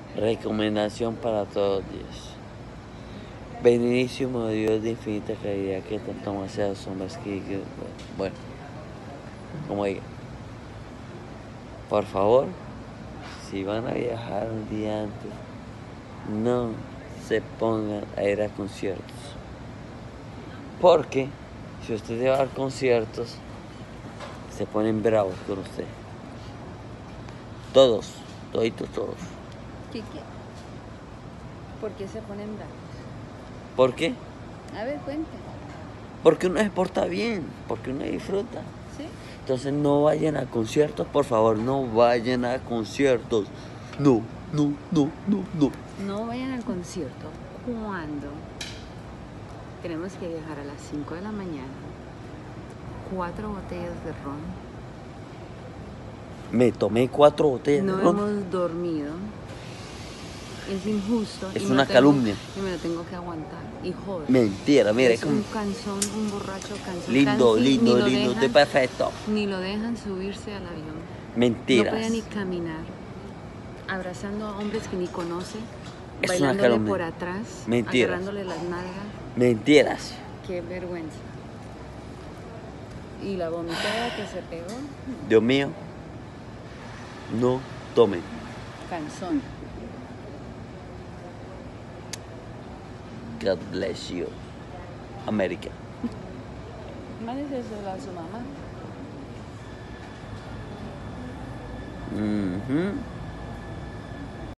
Recomendación para todos los días. Benignísimo Dios de infinita caridad, que tanto más sea sombras que bueno, como diga. Por favor, si van a viajar un día antes, no se pongan a ir a conciertos. Porque si usted se va a conciertos, se ponen bravos con usted. Todos, toditos todos. ¿Qué? ¿Por qué se ponen bravos? ¿Por qué? A ver, cuente. Porque uno se porta bien, porque uno disfruta. ¿Sí? Entonces no vayan a conciertos, por favor, no vayan a conciertos. No. No vayan al concierto. ¿Cuándo? Tenemos que viajar a las 5 de la mañana. 4 botellas de ron. Me tomé 4 botellas No de ron. hemos dormido. Es injusto. Es una calumnia. Y me lo tengo que aguantar. Y joder. Mentira, mira, es un cansón, un borracho cansón. lindo, Dejan, estoy perfecto. Ni lo dejan subirse al avión. Mentiras. No puede ni caminar. Abrazando a hombres que ni conoce. Es Bailándole una calumnia. por atrás. Mentiras. Agarrándole las nalgas. Mentiras. Qué vergüenza. Y la vomitada que se pegó. Dios mío, no tomen. Cansón. God bless you, America. Mándese a su mamá.